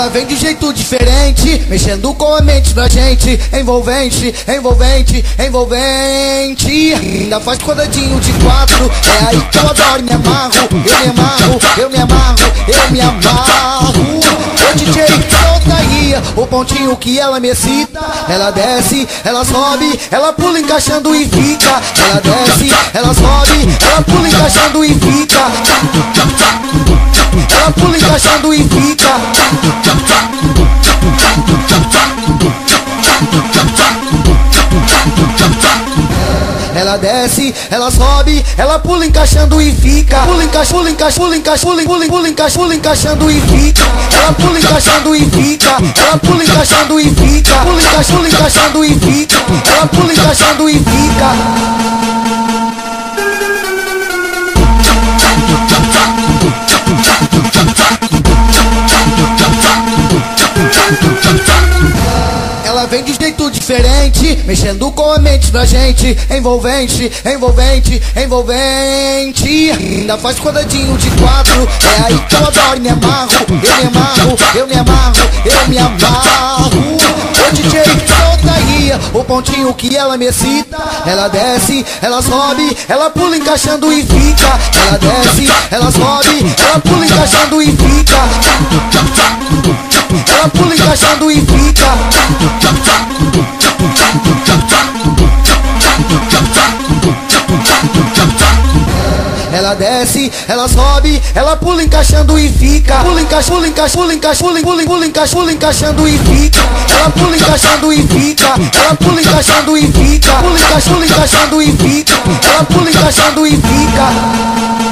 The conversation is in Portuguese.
Ela vem de jeito diferente, mexendo com a mente da gente. Envolvente, envolvente, envolvente. Ainda faz quadradinho de 4. É aí que eu adoro, me amarro. Eu me amarro, eu me amarro, eu me amarro. Ô DJ, solta aí o pontinho que ela me excita. Ela desce, ela sobe, ela pula encaixando e fica. Ela desce, ela sobe, ela pula encaixando e fica. Ela pula encaixando e fica. Ela desce, ela sobe, ela pula encaixando e fica. Pula encaixa, pula encaixa, pula encaixa, pula encaixa, pula encaixando e fica. Ela pula encaixando e fica. Ela pula encaixando e fica. Pula encaixa, pula encaixando e fica. Ela pula encaixando e fica. Ela vem de jeito diferente, mexendo com a mente da gente. Envolvente, envolvente, envolvente. Ainda faz quadradinho de 4. É aí que eu adoro, me amarro. Eu me amarro, eu me amarro, eu me amarro. Ô DJ, solta aí o pontinho que ela me excita. Ela desce, ela sobe, ela pula encaixando e fica. Ela desce, ela sobe, ela pula encaixando e fica. Ela pula encaixando e fica. Ela desce, ela sobe, ela pula encaixando e fica. Pula encaixa, pula encaixa, pula encaixa, pula encaixa, pula encaixando e fica. Ela pula encaixando e fica. Ela pula encaixando e fica. Pula encaixa, pula encaixando e fica. Ela pula encaixando e fica.